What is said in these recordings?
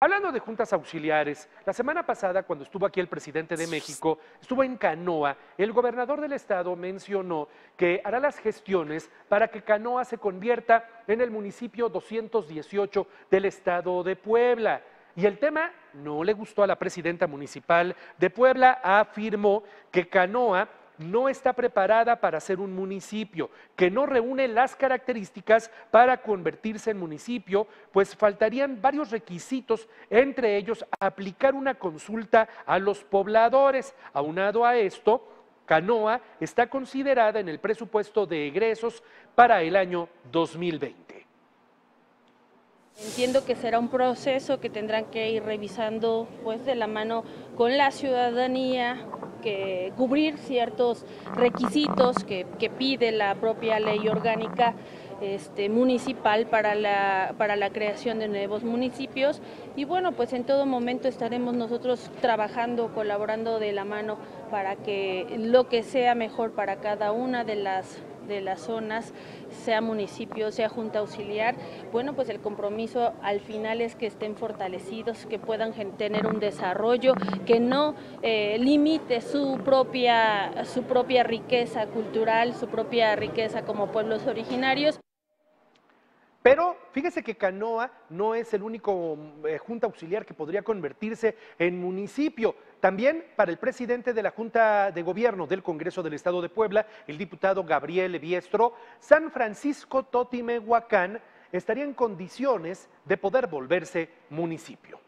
Hablando de juntas auxiliares, la semana pasada, cuando estuvo aquí el presidente de México, estuvo en Canoa, el gobernador del estado mencionó que hará las gestiones para que Canoa se convierta en el municipio 218 del estado de Puebla. Y el tema no le gustó a la presidenta municipal de Puebla, afirmó que Canoa no está preparada para ser un municipio, que no reúne las características para convertirse en municipio, pues faltarían varios requisitos, entre ellos aplicar una consulta a los pobladores. Aunado a esto, Canoa está considerada en el presupuesto de egresos para el año 2020. Entiendo que será un proceso que tendrán que ir revisando pues de la mano con la ciudadanía, que cubrir ciertos requisitos que pide la propia ley orgánica municipal para la creación de nuevos municipios. Y bueno, pues en todo momento estaremos nosotros trabajando, colaborando de la mano para que lo que sea mejor para cada una de las zonas, sea municipio, sea junta auxiliar. Bueno, pues el compromiso al final es que estén fortalecidos, que puedan tener un desarrollo, que no limite su propia riqueza cultural, su propia riqueza como pueblos originarios. Pero fíjese que Canoa no es el único junta auxiliar que podría convertirse en municipio. También para el presidente de la Junta de Gobierno del Congreso del Estado de Puebla, el diputado Gabriel Biestro, San Francisco Totimehuacán estaría en condiciones de poder volverse municipio.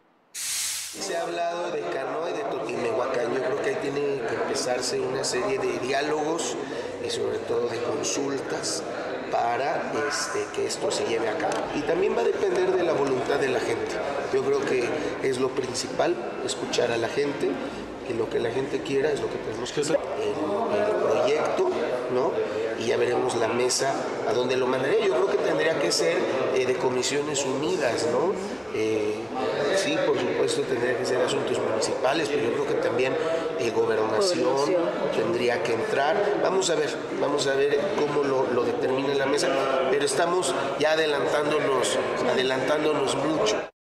Se ha hablado de Canoa y de Totimehuacán. Yo creo que ahí tiene que empezarse una serie de diálogos y sobre todo de consultas para que esto se lleve a cabo. Y también va a depender de la voluntad de la gente. Yo creo que es lo principal, escuchar a la gente, y lo que la gente quiera es lo que tenemos que hacer. El proyecto, ¿no? Y ya veremos la mesa a donde lo mandaré. Yo creo que tendría que ser de comisiones unidas, ¿no? Sí, por supuesto tendría que ser asuntos municipales, pero yo creo que también gobernación tendría que entrar. Vamos a ver cómo lo determina la mesa, pero estamos ya adelantándonos mucho.